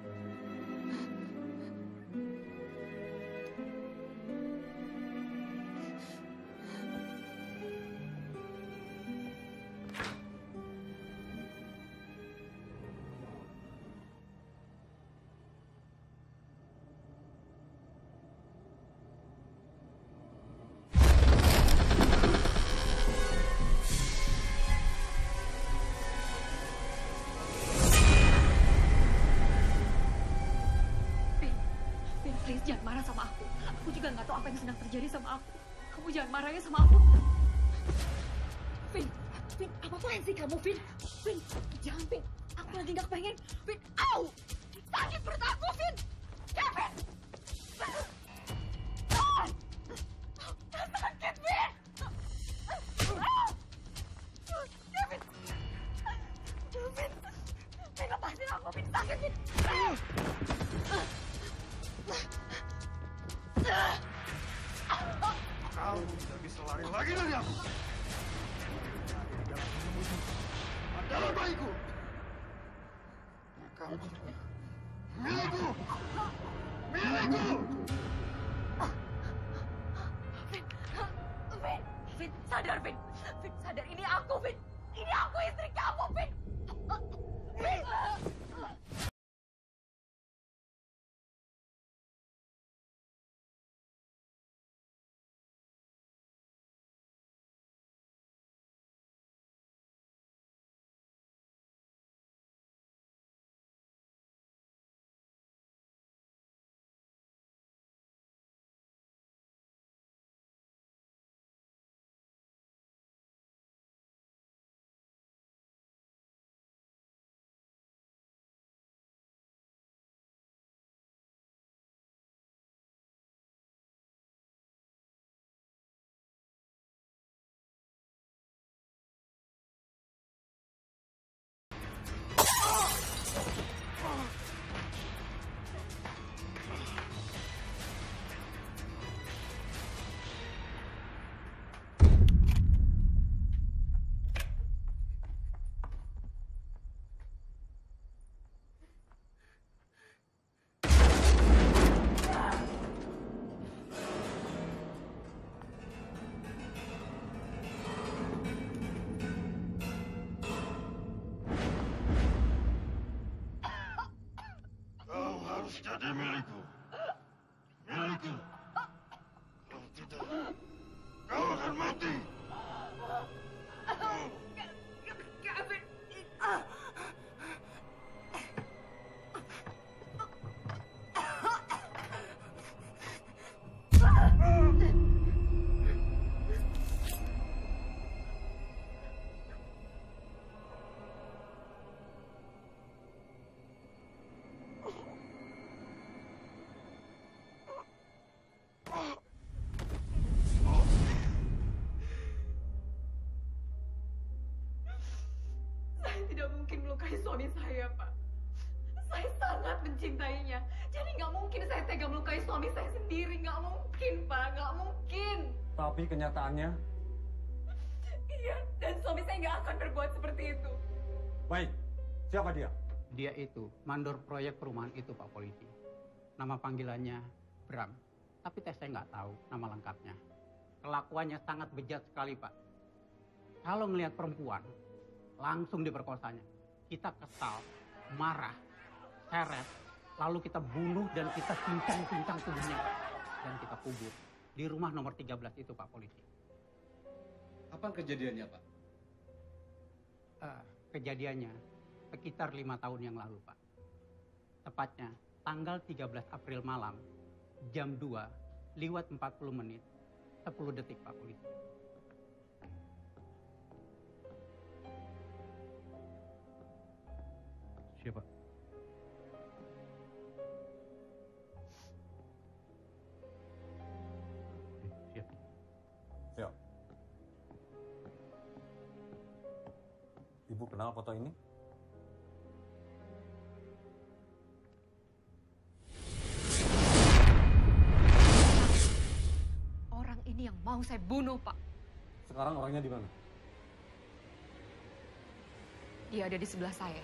Please, jangan marah sama aku. Aku juga nggak tahu apa yang sedang terjadi sama aku. Kamu jangan marah ya sama aku. Vin, Vin, apa-apaan sih kamu, Vin? Vin, jangan, Vin. Aku lagi nggak pengen. Vin, au! Sakit perut aku, Vin! Kevin! Ah! Sakit, Vin! Ah! Kevin! Vin! Vin, lepasin aku, Vin! Sakit, Vin! Ah! lari lagi dari aku. Jalan menyembunyi adalah bayiku. Kamu milikku, milikku. Vin, Vin, Vin, sadar Vin, Vin, sadar ini aku Vin, ini aku istri kamu Vin, Vin. Jadi milikku, milikku. Kalau tidak, kau akan mati. Kevin. Saya tidak mungkin melukai suami saya, Pak. Saya sangat mencintainya. Jadi nggak mungkin saya tega melukai suami saya sendiri. Nggak mungkin, Pak. Nggak mungkin. Tapi kenyataannya... Iya, dan suami saya nggak akan berbuat seperti itu. Baik, siapa dia? Dia itu mandor proyek perumahan itu, Pak Polisi. Nama panggilannya Bram. Tapi tes saya nggak tahu nama lengkapnya. Kelakuannya sangat bejat sekali, Pak. Kalau ngelihat perempuan, langsung diperkosanya. Kita kesal, marah, seret, lalu kita bunuh dan kita cincang-cincang tubuhnya. Dan kita kubur di rumah nomor tiga belas itu, Pak Polisi. Kapan kejadiannya, Pak? Uh, kejadiannya sekitar lima tahun yang lalu, Pak. Tepatnya tanggal tiga belas April malam, jam dua, lewat empat puluh menit, sepuluh detik, Pak Polisi. Siapa? Siap. Siap. Ibu kenal foto ini? Orang ini yang mau saya bunuh, Pak. Sekarang orangnya di mana? Dia ada di sebelah saya.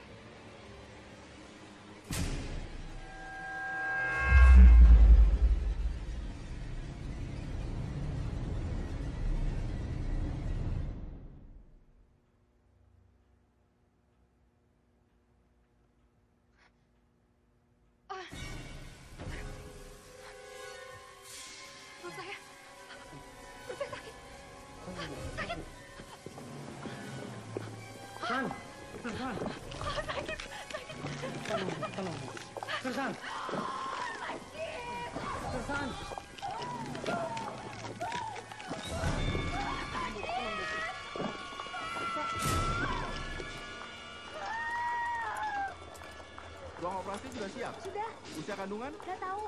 Perut saya. Perut saya sakit. Sakit. San, San, Oh, sakit. Sakit. tolong, tolong. San, San. Ruang operasi sudah siap? Sudah. Usia kandungan? Udah tahu.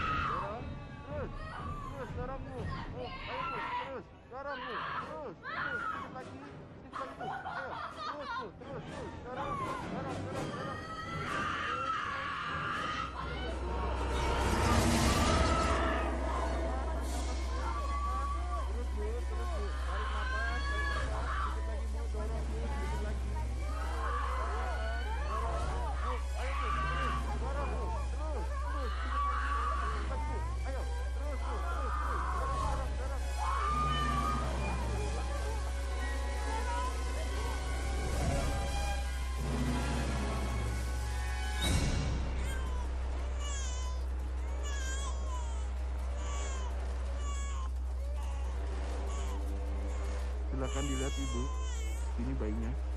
Terus, terus, dorong Bu. Oh, ayo Bu, terus, dorong Bu, terus, terus. Silakan dilihat ibu. Ini bayinya.